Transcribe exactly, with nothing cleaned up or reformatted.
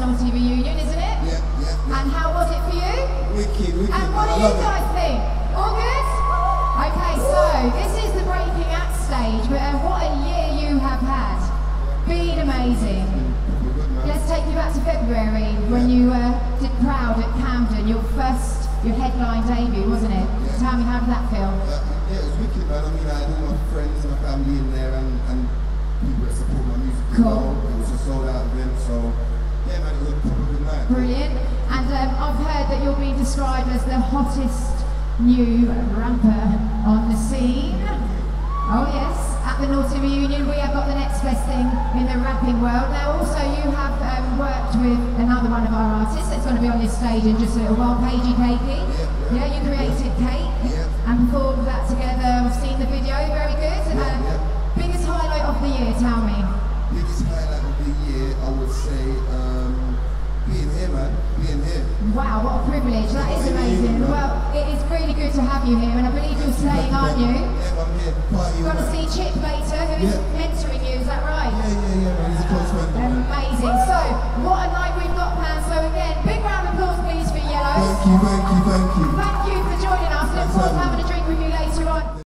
naughty reunion, isn't it? Yeah, yeah, yeah. And how was it for you? Wicked, wicked. And what do I you love guys it. think? All good? Okay, so this is the Breaking Act stage, but uh, what a year you have had. Been amazing. Let's take you back to February when you uh, did Proud at Camden, your first, your headline debut, wasn't it? Yeah. Tell me, how did that feel? Uh, yeah, it was wicked, man. I mean, I had all my friends and my family in there and, and people that support my music. Cool. Well. It was a sold out event, so yeah, man, it was a proper good night. Brilliant. And um, I've heard that you're being described as the hottest new rapper on the scene. Oh yes, at the Naughty Reunion we have got the next best thing in the rapping world. Now also you have um, worked with another one of our artists that's going to be on this stage in just a little while, Paigey Cakey. Yeah, yeah. Yeah, you created Cake Yeah. and performed that together. I've seen the video, very good. Yeah, uh, yeah. Biggest highlight of the year, tell me. Biggest highlight of the year, I would say, um, being here, man. Being here. Wow, what a privilege, that is amazing. Well, it is really good to have you here, and I believe you're staying, aren't you? Yeah, I'm here. Party. You're going to see Chip later, who is Yeah. mentoring you, is that right? Yeah, yeah, yeah, man. He's a close friend. Amazing. So, what a night we've got planned. So again, big round of applause please for Yellow. Thank you, thank you, thank you. Thank you for joining us. Look Thanks forward to for having having a drink with you later on.